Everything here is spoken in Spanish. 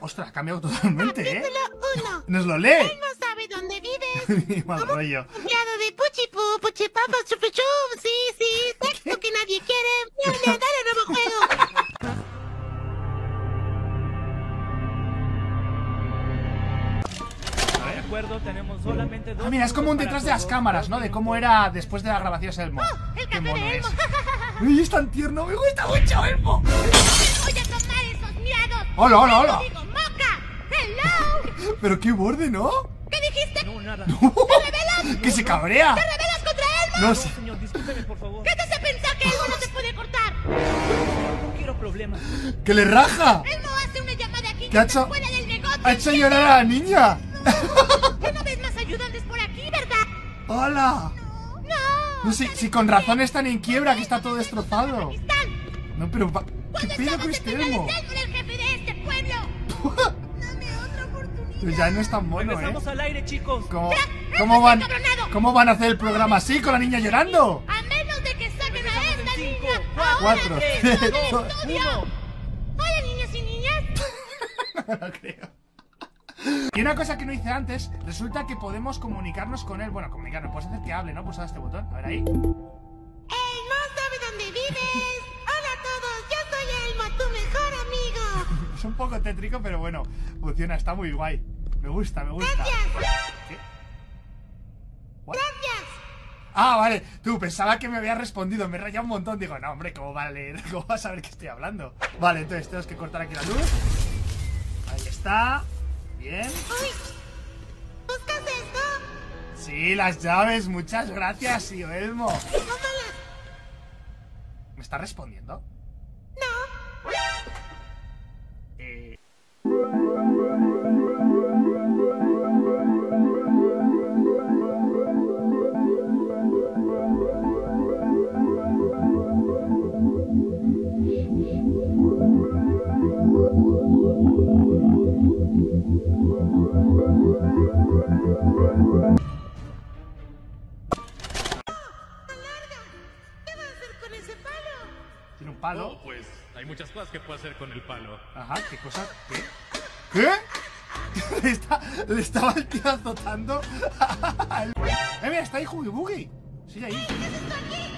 Ostras, ha cambiado totalmente, Capítulo 1. Nos lo lee. Él no sabe dónde vives. Mal rollo. Empleado de Puchipu, Puchipapa, Chupichum. Sí, texto que nadie quiere. Dale, nuevo juego. De acuerdo, tenemos solamente dos. Mira, es como un detrás de las cámaras, ¿no? De cómo era después de la grabación Elmo. El Qué café mono de es. Elmo. Uy, es tan tierno, me gusta mucho Elmo. Voy a tomar esos miados. Hola, hola, hola. Te digo, moca. Hello. Pero qué borde, ¿no? ¿Qué dijiste? No, nada. ¿Te rebelas? Que se cabrea. ¿Te rebelas contra Elmo? No sé. Señor, discúlpeme, por favor. ¿Qué te hace pensar que Elmo no te puede cortar? No quiero problemas. Que le raja. Elmo hace una llamada aquí ¿Qué ha que está hecho? fuera del negocio. Ha hecho llorar a la niña. ¿Tú no ves más ayudantes por aquí, verdad? Hola. No. No sé, si con razón están en quiebra, que está todo destrozado. Pakistán. No, pero ¿qué ¿Cuándo pedo estamos con en este finales Elmo? de Elmo era el jefe de este pueblo? Dame otra oportunidad. Pues ya no es tan bueno, Regresamos al aire, chicos. ¿Cómo van a hacer el programa así con la niña llorando? A menos de que saquen a Regresamos en esta 5, niña. 4, 3, 2, 1. Hola, niños y niñas. No lo creo. Y una cosa que no hice antes, resulta que podemos comunicarnos con él. Bueno, comunicarnos, puedes hacer que hable, ¿no? Pulsado este botón, a ver ahí. ¡Ey, no sabe dónde vives! ¡Hola a todos! ¡Yo soy Elmo, tu mejor amigo! Es un poco tétrico, pero bueno, funciona, está muy guay. Me gusta, me gusta. ¡Gracias! ¿Qué? ¿What? ¡Gracias! Ah, vale, tú, pensaba que me había respondido, me he rayado un montón. Digo, no, hombre, ¿cómo va a leer? ¿Cómo vas a saber que estoy hablando? Vale, entonces tenemos que cortar aquí la luz. Ahí está. Bien. ¡Uy! ¿Buscas esto? Sí, las llaves, muchas gracias, tío Elmo. ¡Tómalas! ¿Me está respondiendo? ¡No! ¿Qué vas a hacer con ese palo? Tiene un palo. Oh, pues hay muchas cosas que puedo hacer con el palo. Ajá, ¿qué cosa? ¿Qué? ¿Qué? Le estaba el tío azotando. Mira, está ahí Huggy Buggy. Sí, ahí. ¿Qué haces tú aquí?